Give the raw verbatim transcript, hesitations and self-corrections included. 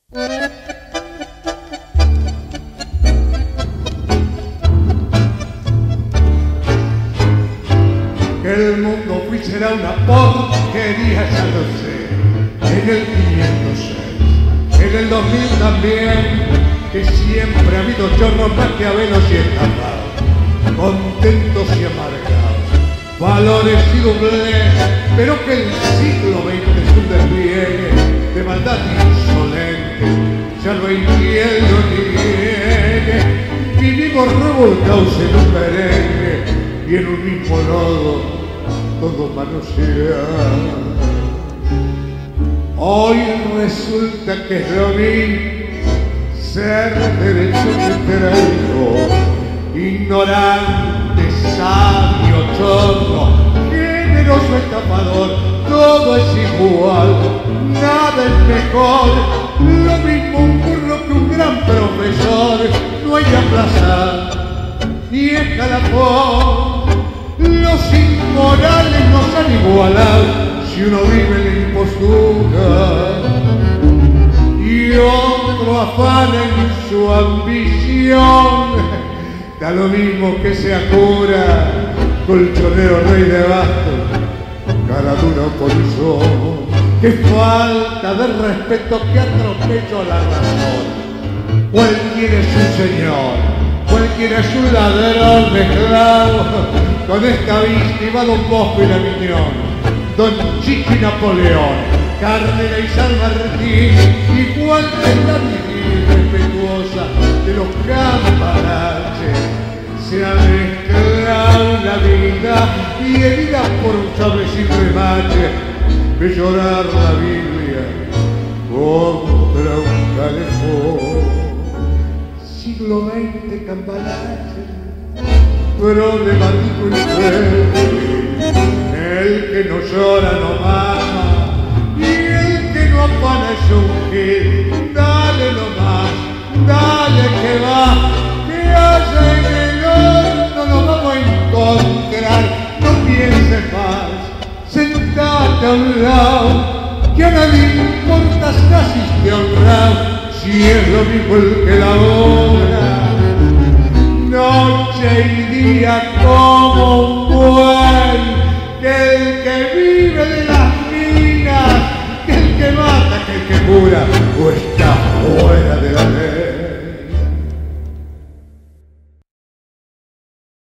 Que el mundo fui será una porquería, ya lo sé. En el quinientos seis, en el dos mil también, que siempre ha habido chorros, maquiavelos y estafados, contentos y amargados, valores y doblez, pero que el siglo veinte es un despliegue de maldad insolente, ya no hay quien lo niegue. Vivimos revolcados en un merengue y en un mismo lodo todo manoseado. Hoy resulta que es lo mismo ser derecho que traigo, ignorante, sabio, chorro, generoso, estafador, todo es igual, nada es mejor, lo mismo un burro que un gran profesor, no hay que aplazar ni escalafón, los inmorales nos han igualado si uno vive en la impostura y otro afana en su ambición. Da lo mismo que sea cura, colchonero, rey de bastos, cara dura o polizón. Qué falta de respeto, que atropello la razón. Cualquiera es un señor, cualquiera es un ladrón mezclado con esta víctima Don Bosco y la Miñón, Don Chico y Napoleón, Cárdenas y San Martín, igual que la vida respetuosa de los cambalaches. Se ha mezclado la vida y herida por un sable sin remache, ve llorar la Biblia contra un calefón. Siglo veinte, cambalache, problemático y feliz, el que no llora no mama y el que no afana es un gil. Dale nomás, dale que va, que haya en el horno nos vamos a encontrar. No pienses más, sentate a un lado, que a nadie importas, naciste honrado, si es lo mismo el que la obra, noche y día como un